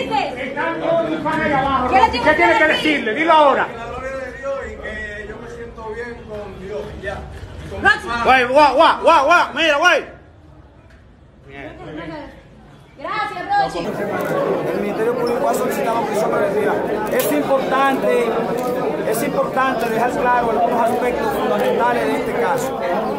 Están todos mis panes ahí abajo. ¿Qué tiene que decirle? Dilo ahora. La gloria de Dios y que yo me siento bien con Dios y ya. Güey, guau, mira, güey. Gracias, Rochi. El Ministerio Público ha solicitado prisión preventiva. Es importante dejar claro algunos aspectos fundamentales de este caso.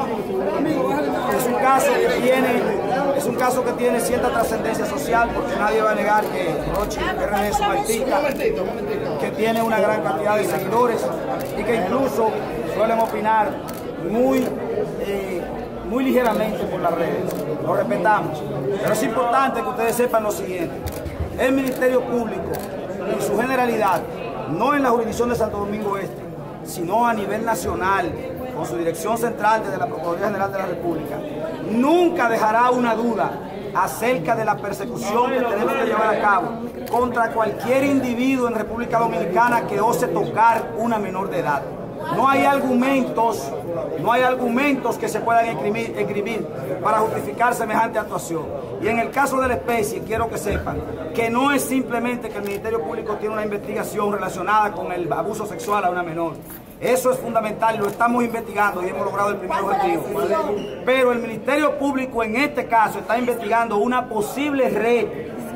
Es un caso que tiene cierta trascendencia social, porque nadie va a negar que Rochi RD es un artista que tiene una gran cantidad de seguidores y que incluso suelen opinar muy ligeramente por las redes. Lo respetamos, pero es importante que ustedes sepan lo siguiente: el Ministerio Público en su generalidad, no en la jurisdicción de Santo Domingo Este, sino a nivel nacional, con su dirección central desde la Procuraduría General de la República, nunca dejará una duda acerca de la persecución que tenemos que llevar a cabo contra cualquier individuo en República Dominicana que ose tocar una menor de edad. No hay argumentos que se puedan escribir para justificar semejante actuación. Y en el caso de la especie, quiero que sepan que no es simplemente que el Ministerio Público tiene una investigación relacionada con el abuso sexual a una menor. Eso es fundamental, lo estamos investigando y hemos logrado el primer objetivo. Pero el Ministerio Público en este caso está investigando una posible red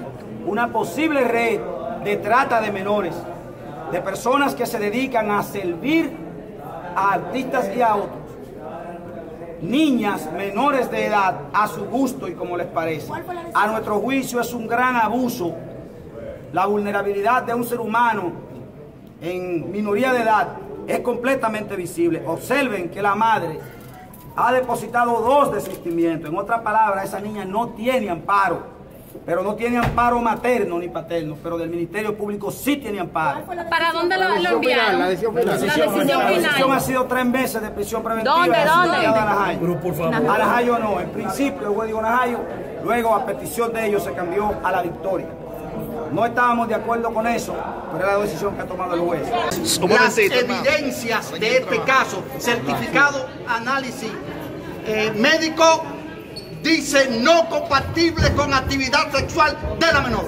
de trata de menores, de personas que se dedican a servir a artistas y a otros, niñas menores de edad a su gusto y como les parece. A nuestro juicio es un gran abuso la vulnerabilidad de un ser humano en minoría de edad. Es completamente visible. Observen que la madre ha depositado 2 desistimientos. En otras palabras, esa niña no tiene amparo. Pero no tiene amparo materno ni paterno, pero del Ministerio Público sí tiene amparo. ¿Para dónde lo enviaron? La decisión ha sido 3 meses de prisión preventiva. ¿Dónde? A Najayo no. En principio el juez dijo Najayo, luego a petición de ellos se cambió a La Victoria. No estábamos de acuerdo con eso, pero es la decisión que ha tomado el juez. Las evidencias de este caso, certificado, análisis médico, dice no compatible con actividad sexual de la menor.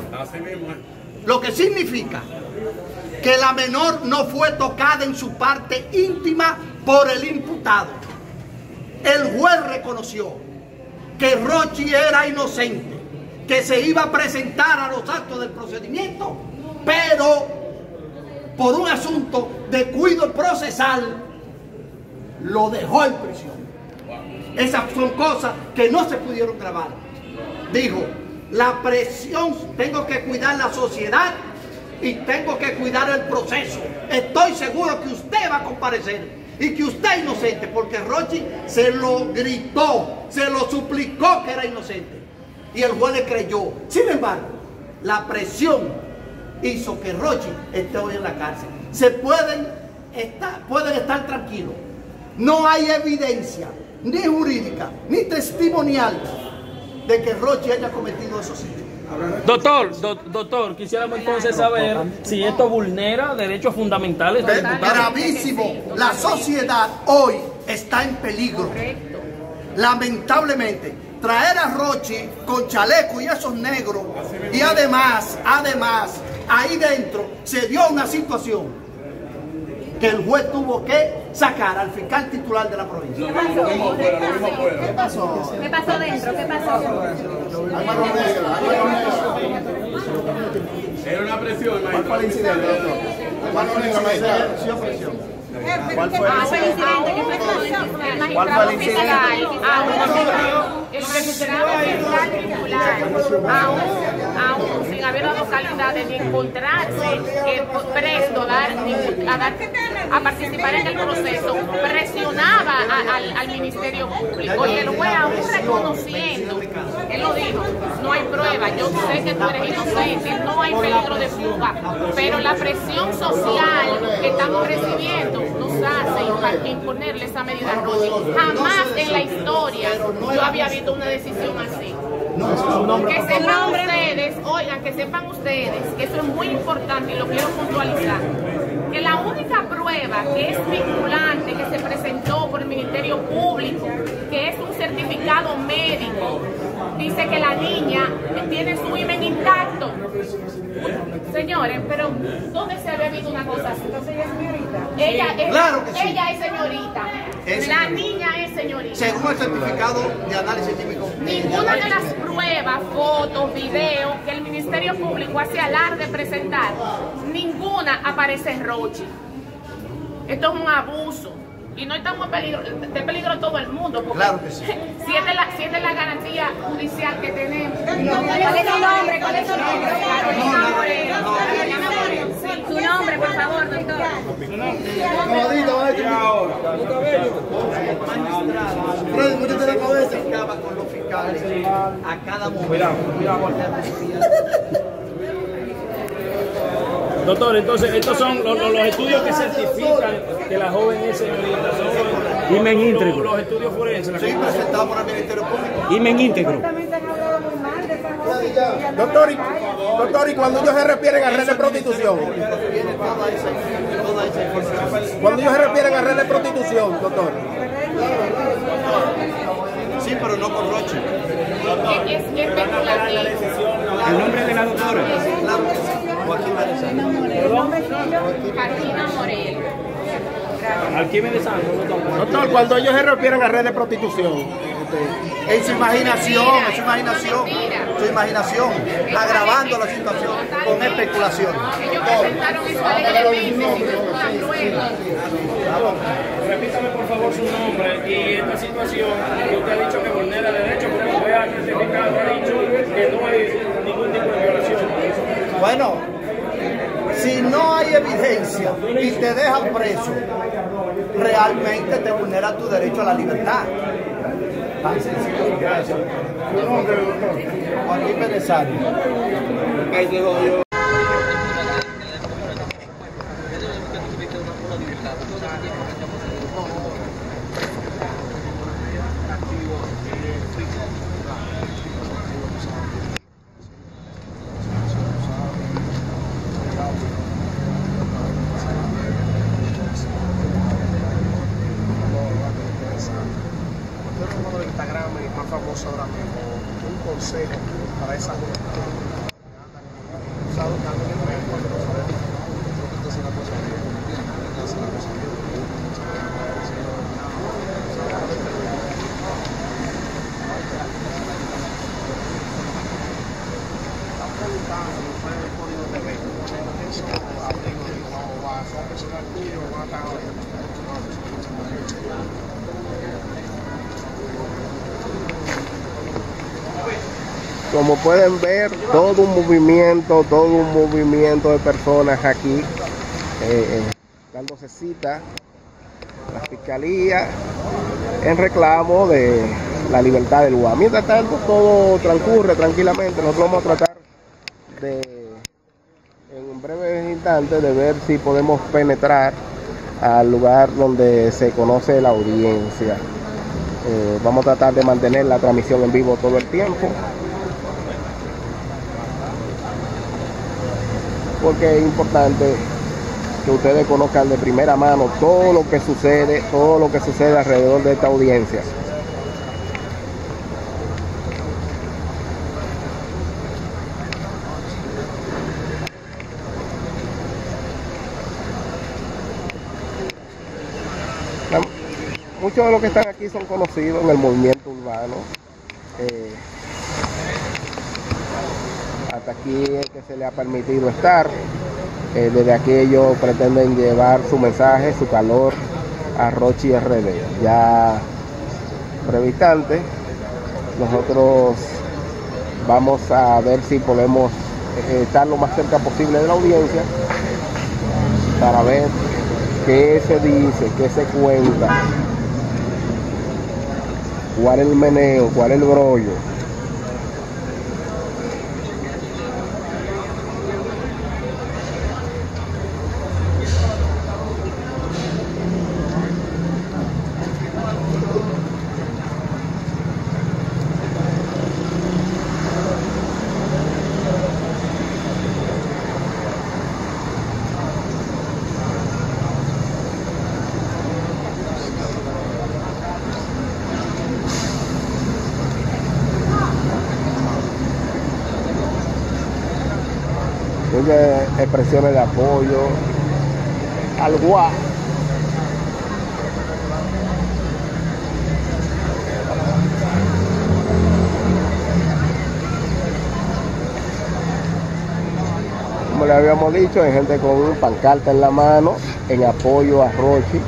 Lo que significa que la menor no fue tocada en su parte íntima por el imputado. El juez reconoció que Rochi era inocente, que se iba a presentar a los actos del procedimiento, pero por un asunto de cuidado procesal lo dejó en prisión. Esas son cosas que no se pudieron grabar. Dijo, la presión, tengo que cuidar la sociedad y tengo que cuidar el proceso. Estoy seguro que usted va a comparecer y que usted es inocente, porque Rochi se lo gritó, se lo suplicó que era inocente. Y el juez le creyó. Sin embargo, la presión hizo que Rochi esté hoy en la cárcel. Pueden estar tranquilos. No hay evidencia ni jurídica, ni testimonial de que Rochi haya cometido esos hechos. Doctor, quisiéramos entonces saber si esto vulnera derechos fundamentales del imputado. Gravísimo. La sociedad hoy está en peligro. Lamentablemente, traer a Rochi con chaleco y esos negros, y además, ahí dentro se dio una situación que el juez tuvo que sacar al fiscal titular de la provincia. ¿Qué pasó? ¿Qué pasó dentro? ¿Qué pasó? Era una presión. ¿Cuál fue el incidente, doctor? ¿Cuál fue el incidente? ¿Cuál fue el incidente? ¿Qué pasó? El magistrado fiscal, el magistrado fiscal titular, aún sin haber dado calidad de encontrarse presto a participar en el proceso, presionaba al Ministerio Público, y el juez, aún reconociendo, él lo dijo, no hay prueba, yo sé que tú eres inocente, no hay peligro de fuga, pero la presión social que estamos recibiendo nos hace imponerle esa medida a Rochi. Jamás en la historia yo había visto una decisión así. Que sepan ustedes, oigan, que sepan ustedes, que eso es muy importante y lo quiero puntualizar, que la única prueba que es vinculante que se presentó por el Ministerio Público, que es un certificado médico dice que la niña tiene su imen intacto. Señores, pero ¿dónde se había visto una cosa así? Entonces ella es señorita. Claro que sí. Ella es señorita. Es la señorita. niña es señorita. Según el certificado de análisis químico. Ninguna de las pruebas, fotos, videos que el Ministerio Público hace alarde de presentar, ninguna aparece en Rochi. Esto es un abuso. Y no estamos en peligro, de peligro todo el mundo. Porque claro que sí. Si esta es la garantía judicial que tenemos. ¿Cuál es su nombre? ¿Cuál es su nombre? Carolina Moreno. Sí. Su nombre, por favor, doctor. Freddy, mucho de la cabeza. Acaba con los fiscales a cada momento. Doctor, entonces estos son los estudios que certifican que la joven es señorita. Son Imen íntegro. los estudios forenses. Sí, presentado por el Ministerio Público. Imen íntegro. Doctor, y cuando ellos se refieren a red de prostitución, Tiene toda esa información. cuando ellos se refieren a red de prostitución, doctor. Sí, pero no con Roche. Es especulativo. El nombre de la doctora. Claro que sí. Joaquín Menezes. Carolina Moreno. Alquimia de sangre, doctor. Doctor, cuando ellos se refieren a red de prostitución, En su imaginación, en su imaginación, su imaginación, agravando la situación con especulación. Ellos presentaron eso alegremente sin ninguna prueba. Repítame por favor su nombre y esta situación que usted ha dicho que vulnera derechos, porque usted ha certificado, ha dicho que no hay ningún tipo de violación. Bueno, si no hay evidencia y te dejan preso, realmente te vulnera tu derecho a la libertad. Tan sencillo como eso. Joaquín Menezes. uno de los Instagram más famosos ahora mismo, un consejo para esa juventud. Como pueden ver, todo un movimiento de personas aquí dándose cita a la fiscalía en reclamo de la libertad del lugar. Mientras tanto, todo transcurre tranquilamente. Nosotros vamos a tratar de, en breves instantes, de ver si podemos penetrar al lugar donde se conoce la audiencia. Vamos a tratar de mantener la transmisión en vivo todo el tiempo, porque es importante que ustedes conozcan de primera mano todo lo que sucede alrededor de esta audiencia. Muchos de los que están aquí son conocidos en el movimiento urbano. Hasta aquí es que se le ha permitido estar. Desde aquí ellos pretenden llevar su mensaje, su calor a Rochi RD. Ya previstante, nosotros vamos a ver si podemos estar lo más cerca posible de la audiencia para ver qué se dice, qué se cuenta, cuál es el meneo, cuál es el brollo. muchas expresiones de apoyo al GUA. Como le habíamos dicho, hay gente con un pancarta en la mano en apoyo a Rochi.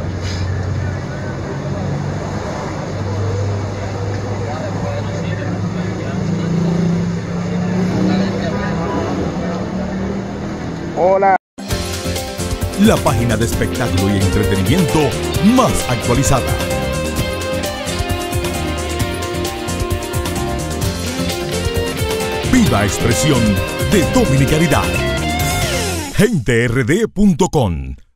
Hola. La página de espectáculo y entretenimiento más actualizada. Viva expresión de dominicanidad. GenteRD.com